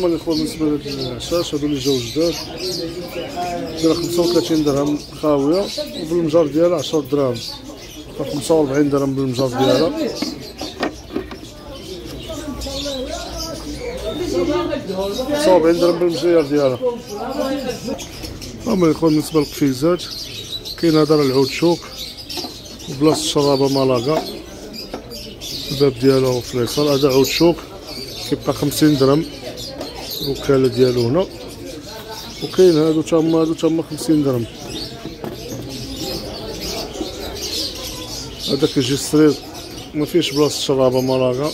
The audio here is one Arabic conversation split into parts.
هما الاخوان بالنسبه للعشاش هادو اللي جاو جداد، دايره 35 درهم خاويه، وبالمجار ديالها 10 دراهم، 45 درهم بالمجار ديالها. 45 درهم بالمجير ديالها. هما الاخوان بالنسبه للقفيزات، كاين هذا العود شوك وبلاصه الشرابه مالاكا، الباب ديالو في اليسار. هذا عود شوك كيبقى 50 درهم الوكاله ديالو هنا، وكاين هادو تما 50 درهم. هذا كيجي ستريت ما فيهش بلاصه الشرابه مالاكا،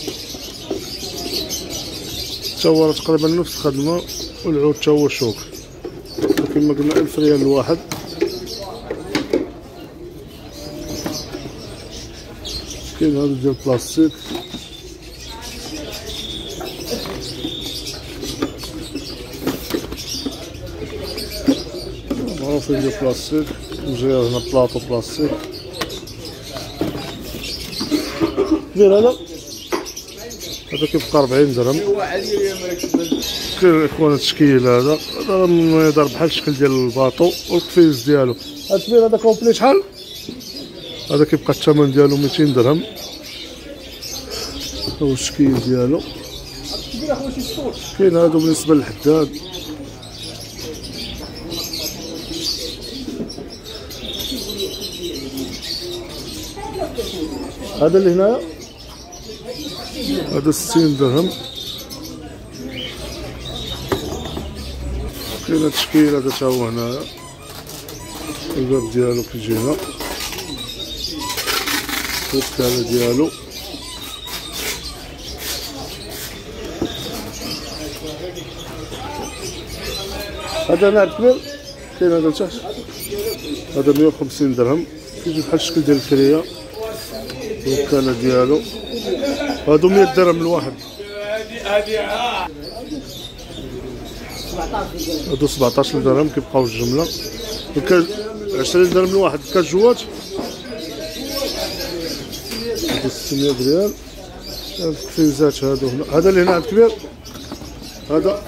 تا هو تقريبا نفس الخدمه، والعود تا هو شوك كما قلنا 1000 ريال الواحد. كاين هادو ديال البلاستيك، معروفين ديال البلاستيك، جاي هنا بلاطو بلاستيك كبير. هذا كيبقى 40 درهم. كاين الاخوان التشكيل هذا دار بحال الشكل ديال الباطو، والقفيز ديالو هذا كبير. هذا كومبلي شحال؟ هذا كيبقى الثمن ديالو 200 درهم، هو الشكل ديالو. كاين هادو بالنسبه للحداد، هذا اللي هنايا هذا 60 درهم. كاين التشكيل هذا تا هو هنايا، الباب ديالو كيجي هنا، الوكاله ديالو. هذا نعم كبير. كاين هذا لتحت، هذا 150 درهم، كيجي بحال الشكل ديال الكريه، الوكاله ديالو. هادو 100 درهم الواحد. هادو 17 درهم كيبقاو الجمله. 20 درهم الواحد كاجوات، هادو 600 ريال. القفيزات هادو هنا، هذا اللي هنا عند كبير، هذا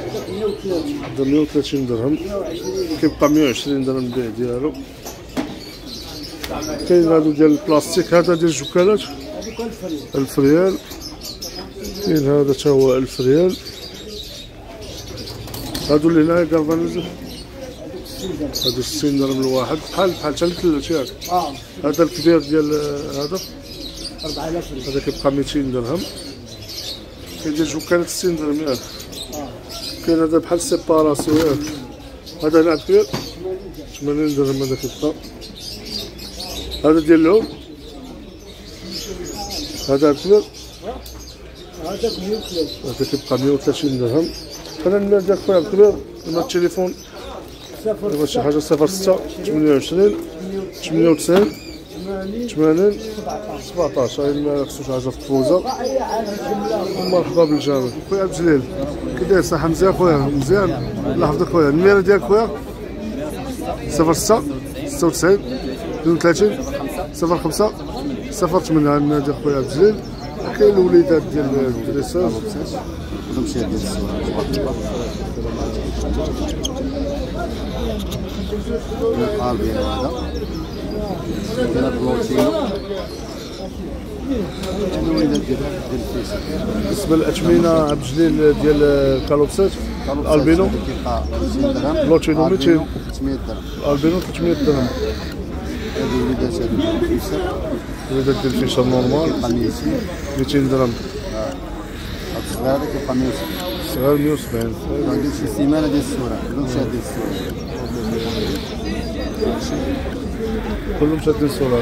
130 درهم، كيبقى 120 درهم البيع ديالو. كاين هادو ديال البلاستيك، هذا ديال الجوكالات 1000 ريال. كاين هذا تا هو 1000 ريال. هادو اللي هنايا كالفانيزم، هادو 60 درهم الواحد، بحال حتى الثلاث ياك. هذا الكبير ديال هذا 4000 ريال، هذا كيبقى 200 درهم. كاين ديال الجوكالات 60 درهم ياك. كاين هذا بحال سيباراسيون ياك، هذا هنا كبير 80 درهم. هذا كيبقى. هذا ديال العود، هذا كبير، هذاك 130، هذا كيبقى 130 درهم. انا النمره ديال خويا الكبير، نمرة التليفون دابا شي حاجه 06 28 98 80 17. الا خصو شي حاجه في الفوزه مرحبا بالجميع. خويا عبد الجليل كي داير؟ صحه مزيان خويا؟ مزيان، الله يحفظك خويا. النمره ديالك خويا 06 96 32 05 08. عندنا ديال خويا عبد الجليل. كاين الوليدات ديال الدريساج، القالبين هذا، كاين هذا اللوتينو، الوليدات ديال الفيس. بالنسبه للاثمنه عبد الجليل ديال الكالوبسات البينو كيبقى 50 درهم، اللوتينو 200 300 درهم، البينو 300 درهم. هذه الوليدات هذو ديال الفيسر، الوليدات ديال الفيشر نورمال كيبقى 200 درهم. هاد الصغير كيبقى 170. صغير 170. عندي شي سيمانه ديال السوره، كلهم شادين السوره، كلهم شادين الصوره.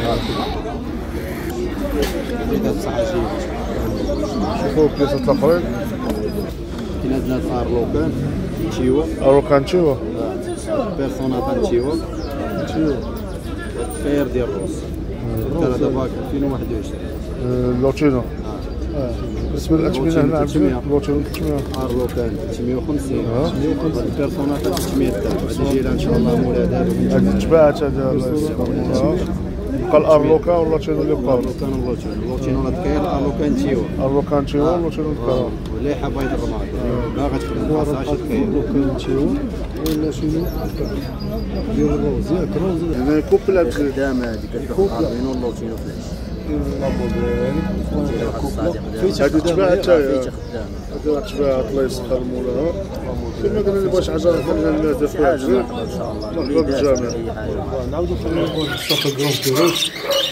وليدات صحه جيده. شوفوا البياسات الاخرين. كاين عندنا الارلوكان تشيوا، اروكان تشيوا، بيرسونا تشيوا، الخير ديال الروس. هذا دابا 2021. اللوتينو. بالنسبه للاثمنه هنا عندنا اللوتينو 300. ارلوكان 350. البيرسونا 300 درهم. هذه جايه ان شاء الله مولاد هذه تباعت. هذا بقى الارلوكا واللوتينو اللي بقاو. ارلوكان اللوتينو الكير، ارلوكان تشيوا، الروكان تشيوا واللوتينو الكرا. مليحه بيض الرماد باغا تخدم. ولا شنو؟ ديال الروز ياك روز هنا كوبل هاد خدامه هذيك كتكون 40 ولا 200 فلاش هادي تباع حتى هي خدامه هادي تباع الله يسخر مولاها كما قلنا اللي بغى شي حاجه خلينا الناس ديال فيها حاجه ان شاء الله نقدر بالجامع نعاودوا في السوق الكرون كيروش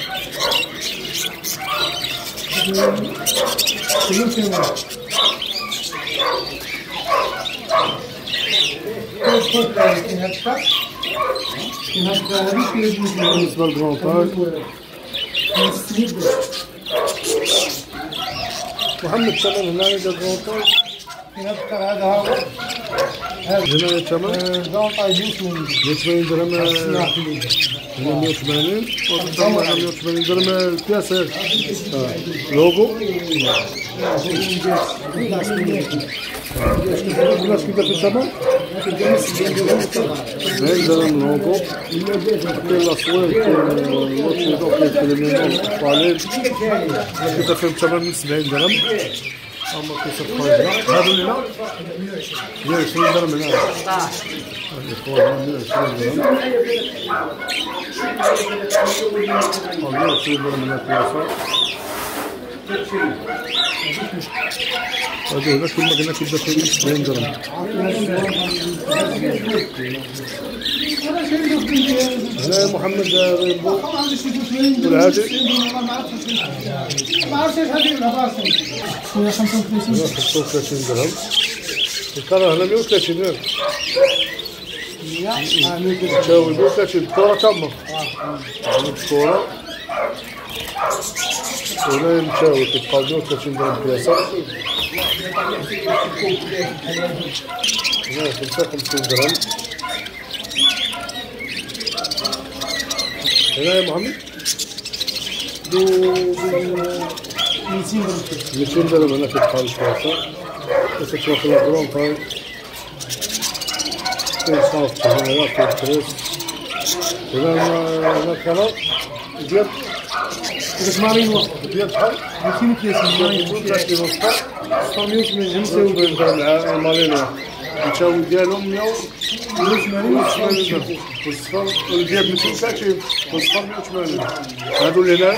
بالنسبه للكرون محمد تمام هنا ديال الكرون هذا هو هنا تمام دون طايجوس من 180 درهم هنا 180 وتضرب على 180 درهم الكاسه لوغو الناس كيف دافع الثمن 70 درهم لوغو كاين لاصوير كاين لوتشيدو كاين فيلمينو طالب كيف دافع الثمن من 70 درهم اما كيصير خارجنا هادو اللي لا 120 درهم هنا هادي خويا 120 درهم 120 درهم هنا الكاسه هادو هنا كل ما قلنا كيبدا في 70 درهم هنا محمد ريبو والعادي ما عرفتش هذه ولا راسي 35 درهم الكره هنا 130 درهم تساوي 130 الكره تامه الكره هنا متساوي كتبقى 130 درهم بلاصه هنا 55 درهم هنا يا محمد 200 درهم هنا كتبقى البلاصه كتوصل الكرون كاين صافي هنا كاين كريس هنا الكره ديال مارينو ديال بحال 230 درهم المارينو التاوي ديالهم 180 درهم والصفر ديال 230 والصفر 180 هادو اللي هنا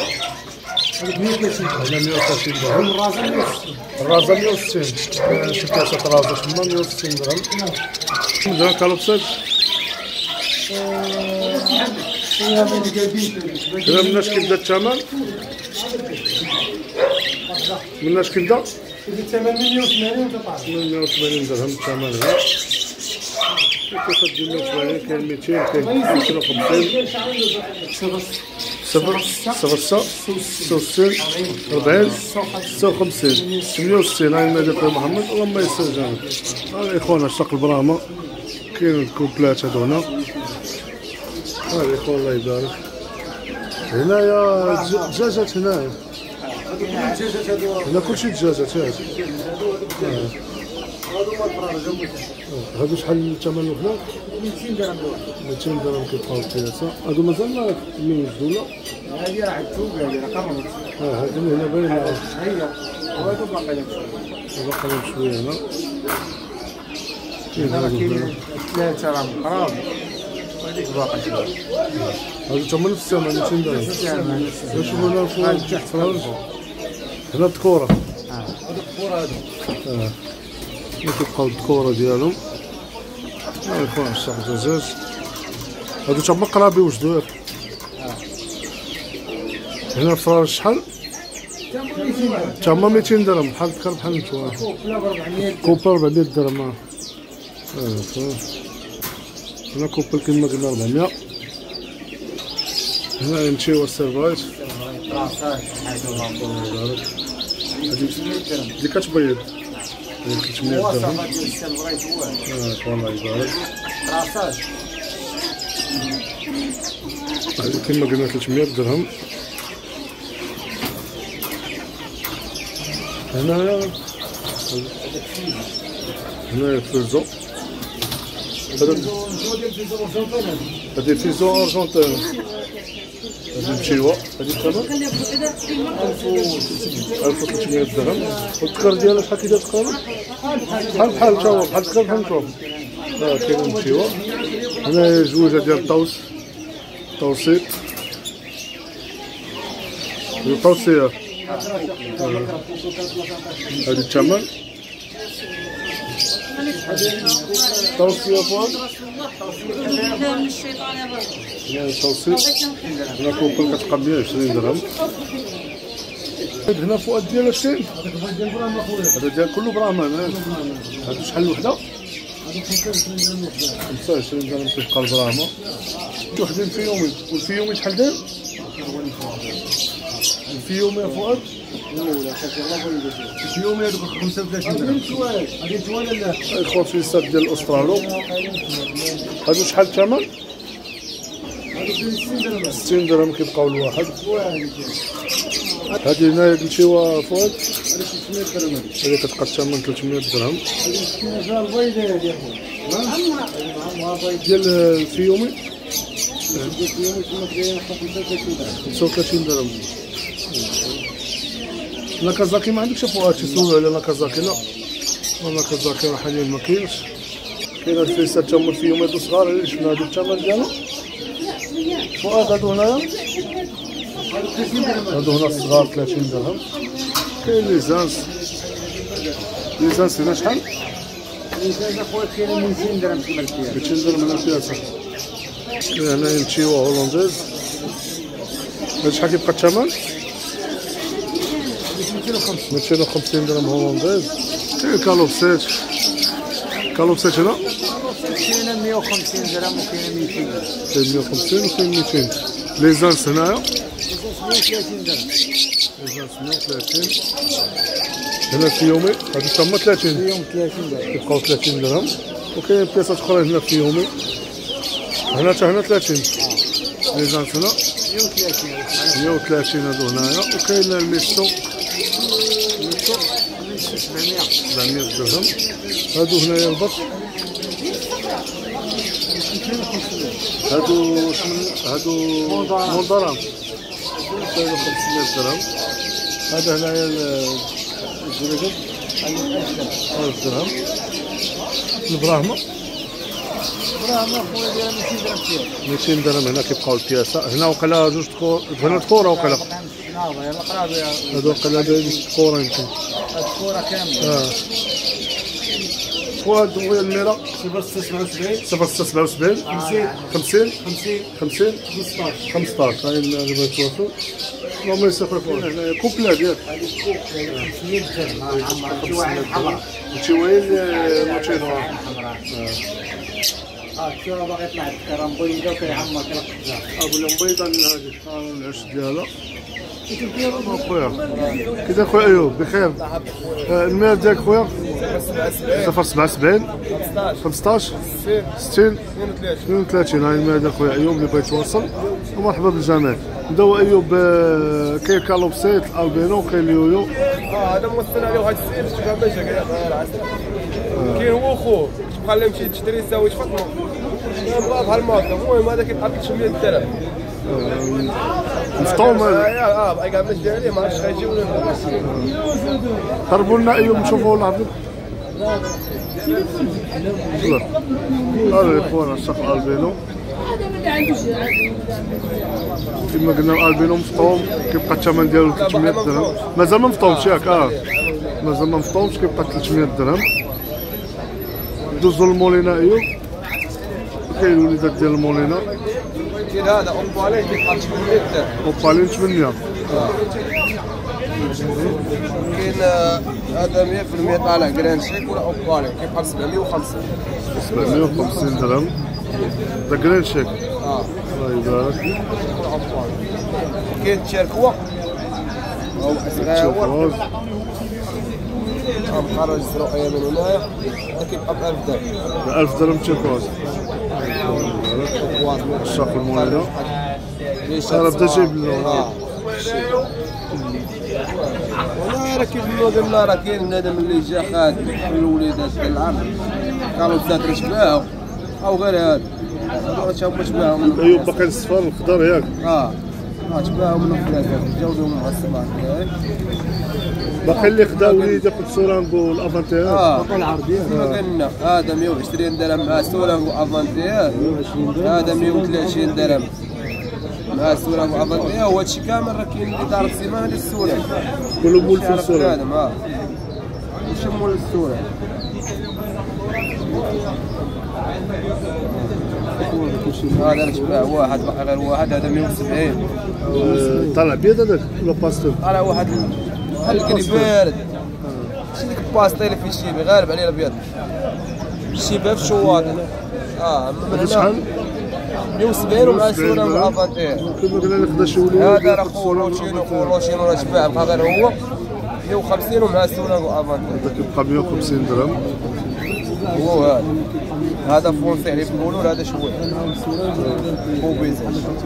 130 درهم الرازه 160 شي كاسه رازه تما 160 درهم هنا كالوبسات هنا مناش كيبدا الثمن مناش كيبدا الثمن 180 درهم الثمن هنا كيفاش ديال 180 كاين 200 كاين 250 صفر 66 40 56 68 هاي المدى في محمد اللهم يسر جانب هاي اخوانا الشق البراهمة كاين الكوبلات هادو هنا هاي اخوان الله يبارك هنايا دجاجات هنايا هنا كلشي دجاجات هادي هادو شحال الثمن الوحدة؟ 200 درهم 200 درهم كيبقاو الكياسة هادو مازال ما ميزدو لا؟ هذه راه تشوف هذه راه قمرت هادو هنا باين هي وهذا باقي لك باقي لهم شوية هنا كاين هنا هادو كاين هنا ثلاثة راه قراب وهذيك باقي شوية هادو تما نفس الثمن 200 درهم شوفوا هنا فوق الفرنج هنا الدكورة هذوك الكورة هذو كيبقاو الدكورة ديالهم هاي خويا الشاق دجاج هادو تما قرابي واش داير هنا الفراج شحال؟ تما 200 درهم بحال ذكر بحال نتوما كوبلا ب 400 كوبا 400 درهم هنا كوبا كيما قلنا 400 هنا نمشيو السيرفايت هادي كتبيض هادي 300 درهم الله يبارك هادي كيما قلنا 300 درهم هنايا الفرزو هذه فيزو أرجنتين. هذه مشيوة، هذه بثمن 1300 درهم. والتكر ديالها شحال كيدير تقريبا؟ بحال تا هو بحال التكر بحال نشوف. كاين مشيوة. هنا جوجة ديال الطوس، طوسي. الطوسية. هذه الثمن. توصية فؤاد؟ توصية هنا كوكل كتبقى 120 درهم. هنا فؤاد ديال شكاين؟ هذا ديال كله برامان. هادو شحال الوحدة؟ 25 درهم كتبقى البراما. وحدين في يومين، والفي يومين شحال داير؟ في يوم يا فؤاد؟ في يوم هذوك 35 درهم. هذه توالة لا اخوان في الساد ديال الاسترالو. هادو شحال الثمن؟ هادو 60 درهم كيبقاو الواحد. هادي هنا هاد المشيوة فؤاد؟ هادي كتبقى الثمن 300 درهم. ديال الفيومي؟ 35 درهم. ناكازاكي ما عندكش فؤاد تسولو على ناكازاكي؟ لا ناكازاكي راه حاليا ما كاينش. كاين هاد الفيسات تما فيهم هادو صغار اللي شفنا هادو الثمن ديالهم فؤاد. هادو هنايا هادو هنا الصغار 30 درهم. كاين ليزانس هنا شحال؟ ليزانس اخويا كاين 200 درهم في الملكيه. 200 درهم هنا البياسه. كاين هنايا مشيوه هولنديز. هاد شحال كيبقى الثمن؟ 250 درهم هولنديز. كاين كالوبسيت هنا كاين 150 درهم وكاين 200. كاين 150 وكاين 200. ليزانس هنايا 130 درهم. ليزانس 130. هنا في يومي هادو تما 30. في يوم 30 درهم كيبقاو 30 درهم. وكاين بياسات اخرى هنا في يومي. هنا حتى هنا 30. ليزانس هنا 130 هادو هنايا. وكاين الميسو 700 درهم. هادو هنايا البط هادو مونضرام 500 درهم. هذا هنايا الزريقل 1000 درهم. البراهمة خويا دايره 200 درهم. هنا كيبقاو البياسة. هنا وقيلا جوج هنا تكورة وقيلا. هادو وقيلا دايرين تكورة يمكن. الكورة كاملة. فؤاد خويا الميرا 077 50 15. هاي اللي بغيت توصل. اللهم يسخر فؤاد. هنايا كوبلا ديالك. هذه كوبلا 500 درهم. هادشي وين الماتشي نوار. الكرة باغي يطلع الكرة مبيضة وكيعمر كيلقطها. ابو المبيضة هذه العش ديالها. خويا كي داير خويا ايوب؟ بخير. المير ديالك خويا 077 15 60 32. هاي المير ديال خويا ايوب اللي بغى يتواصل. ومرحبا بالجميع. نبداو ايوب. كاين كالوبسيت البينو كاين اليويو. هذا موصل عليه واحد السيد شوف باش كاين هو خوه بقى له يمشي تشري يساوي فاطمه بقى بحال الماكله. المهم هذا كيبقى ب 300 درهم. مفطوم هذا. بقى كاع باش داير ليه ما عرفتش غيجي ولا لا. قربوا لنا ايوب نشوفوا العرض. هذا الاخوان الشق البينو كما قلنا. الالبينو مفطوم كيبقى الثمن ديالو 300 درهم. مازال ما مفطومش ياك؟ مازال ما مفطومش كيبقى 300 درهم. ندوزو للمولينا ايوب. كاين الوليدات ديال المولينا. كاين هذا اوبالين كيبقى 800 درهم. اوبالين 800. كاين هذا 100% طالع جراند شيك ولا اوبالين كيبقى 750 درهم. هذا جراند شيك. الله يبارك. كاين تشاركوا او صغير خرج رؤية من هنايا كيبقى ب 1000 درهم. ب 1000 درهم تشيكواز. الشاق المولينا. انا بدا جايب لنا. والله راه كيف ما قلنا راه كاين بنادم اللي جا خاد الوليدات ديال العرض كانوا تساتر شباهو. او غير هذا هما تباعوا ايوب باقي الصفار الخضر ياك. تباعوا منهم ثلاثه جاوبوا مع الصباح باقي اللي خدا وليدك السورانغو والافانتير. باقي العرضيه قلنا هذا 120 درهم مع السورانغو افانتير، هذا 130 درهم مع السورانغو افانتير، وهذا الشيء كامل راه كاين اللي دار السيمانه ديال السورانغو كلهم مول في السورانغو. ماشي مول السورانغو. هذا نتباع واحد باقي غير واحد، هذا 170. طالع بيض هذاك ولا باستيل؟ طالع واحد بحال الكري بارد، ماشي ديك الباستيل اللي فيه الشيبي غالب عليه الابيض، الشيبه في الشواطئ. هذا شحال؟ 170 ومع السورانغو افانتير. كما قلنا لك خدا شي وليد هذا راه خولوشينو راه تباع بقى غير هو 150 ومع السورانغو افانتير. هذا كيبقى 150 درهم. هو هذا فونسي عليه نقولوا هذا شويه بوبيز.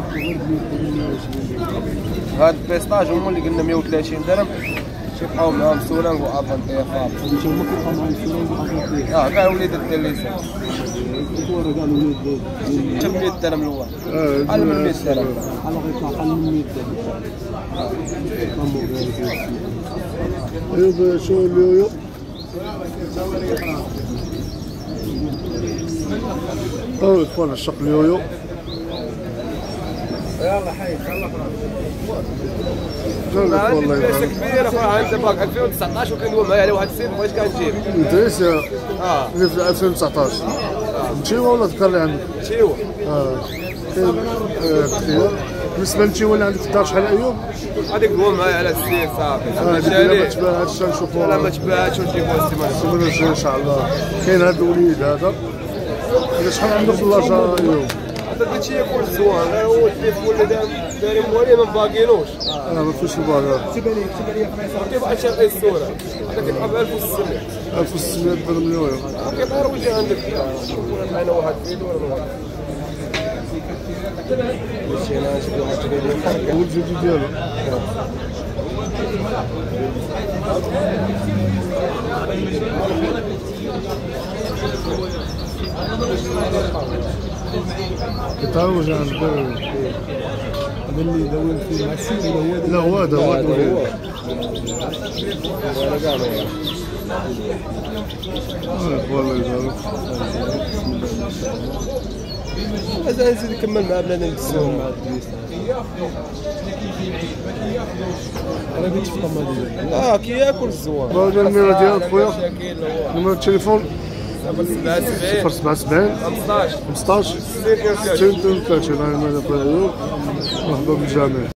هاد البيستاج هما اللي قلنا 130 درهم، تيبقاو معاهم سورانغو افانتير فاضي. هما كيبقاو معاهم سورانغو افانتير. كاع وليدات ديال ليسانس. الكره كاع الوليد حتى 100 درهم الواحد. اقل من 100 درهم. على غير اقل من 100 درهم. ايوب شو اليويو؟ اخوانا الشق اليويو. يلا حي يلا والله عندي كبيره فراه عندي باك 2019 وكندوي معايا على واحد السيد بغيت كنجيب. دريس اللي في 2019 مشيوه ولا ذكر لي عندك؟ مشيوه. كاين اختيار. بالنسبه للمشيوه اللي عندك في الدار شحال ايوب؟ هذيك دوى معايا على السيد صافي. هذيك ما تباعش نشوفوها. لا ما تباعش ونجيبوها السيمانه الجايه ان شاء الله. كاين هذا الوليد هذا شحال عنده في اللاجا ايوب؟ هذا داكشي يكون زوين، غير هو التليفون اللي دايرين مواليه ما باقينوش. ما فيهش الباغا. كيبقى شاري الصوره، هذا كيبقى ب 1600. 1600 درهم اليوم. كيبقى غير وجه عندك انا واحد فيديو ولا واحد. مشينا نشوفو واحد هو الفيديو ديالو. يتعوج على البلد. هذا اللي داول فيه مع السيد ولا هو؟ لا هو هذا هو الوليد. والله يبارك. هذا نزيد نكمل مع بلادنا السوق. راه قلت في طماطم. كي ياكل الزوان. هذا النمرة ديالك خويا. نمرة التليفون 077 15 15 32 مرحبا بالجميع.